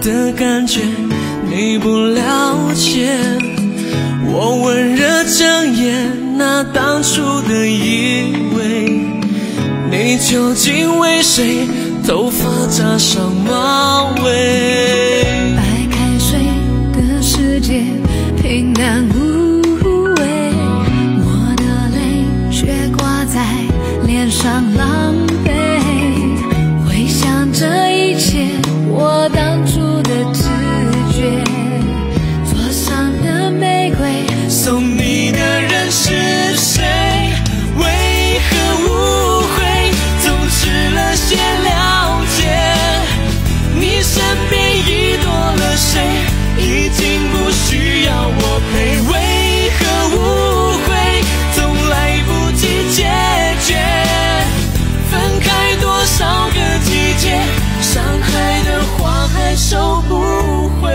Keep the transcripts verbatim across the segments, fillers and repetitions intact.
的感觉你不了解，我温热睁眼，那当初的以为，你究竟为谁头发扎上马尾？ 白开水的世界平淡无味，我的泪却挂在脸上狼狈。回想这一切，我当初的直觉，桌上的玫瑰， 送你的人是谁？为何误会总吃了些了解？你身边已多了谁？已经不需要我陪。为何误会总来不及解决？分开多少个季节，伤害的话还收不回。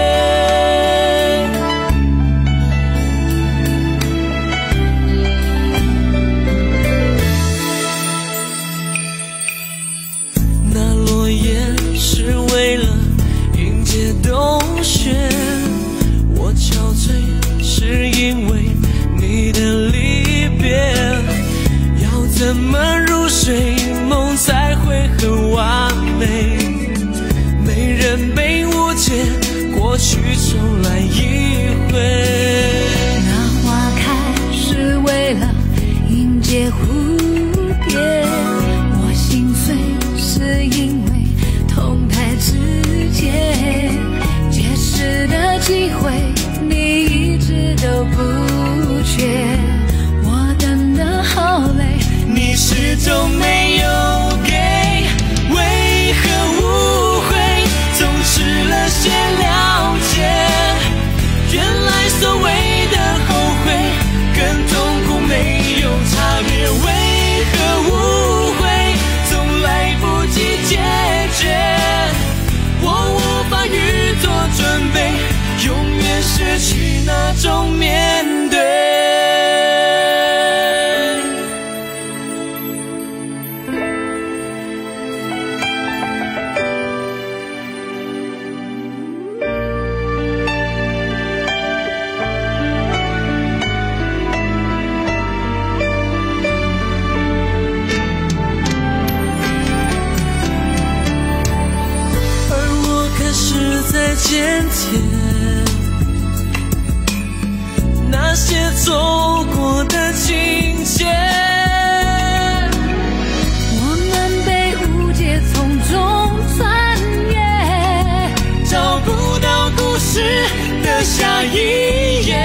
那落叶是为了迎接冬雪，我憔悴是因为你的离别。要怎么入睡，梦才会很完美？没人被误解，过去重来一回。 那花开是为了迎接蝴蝶，我心碎是因为痛太直接。解释的机会你一直都不缺，我等得好累， 你始终没有给。为何误会总吃了些了解？原来所谓的后悔跟痛苦没有差别。为何误会总来不及解决？我无法预做准备，永远失去那种面对。在渐甜，那些走过的情节， 我们被误解从中穿越， 找不到故事的下一页。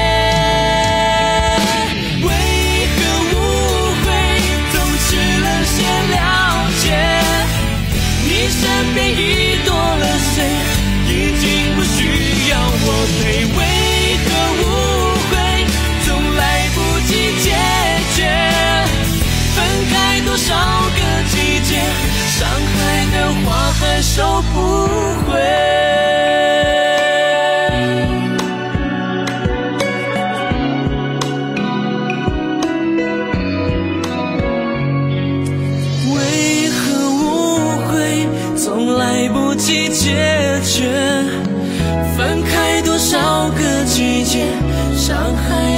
为何误会总吃了些了解？你身边已多了谁？已经不需要我陪。为何误会总来不及解决？分开多少个季节，伤害的话还收不回。为何误会总来不及解决？分开多少个季节，伤害